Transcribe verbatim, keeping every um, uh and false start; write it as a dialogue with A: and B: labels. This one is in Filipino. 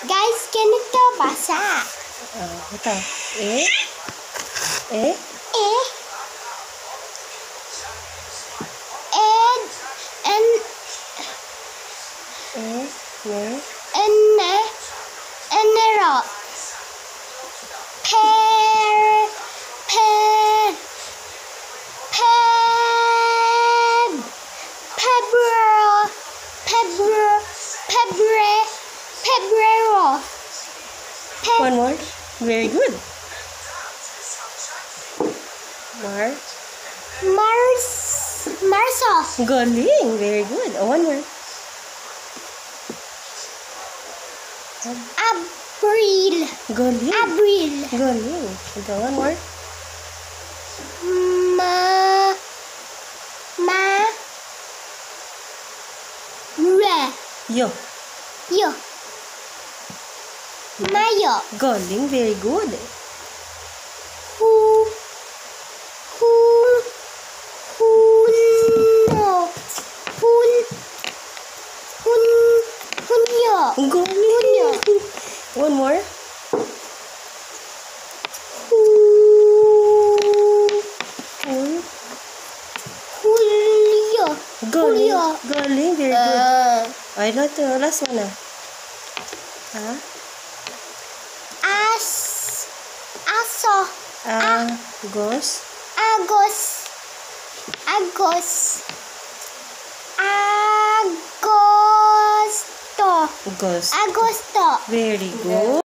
A: Guys, ganito basa.
B: Ah, ito. Eh? Eh?
A: Eh? And, and,
B: Eh? Ne?
A: and, and, and, Pear, pear, pear, pebble, pebble, pebble, pebble.
B: One more. Very good. Mar?
A: Mars, Marso.
B: Galing. Very good. Oh, one more.
A: April,
B: Galing.
A: April.
B: Galing. Ito, one more.
A: Ma, ma, re,
B: Yo.
A: yo. Mayo.
B: Galing. Very good.
A: Hu, hu, huno, hun, hun, hunyo.
B: Galing. One more.
A: Hu,
B: Full.
A: hulyo.
B: Galing.
A: Hulyo.
B: Galing. Very good.
A: Uh,
B: Ay, last, last one na. Ha?
A: as, aso.
B: Agos.
A: Agos. Agos. Agosto.
B: Agos.
A: Agosto.
B: Very good.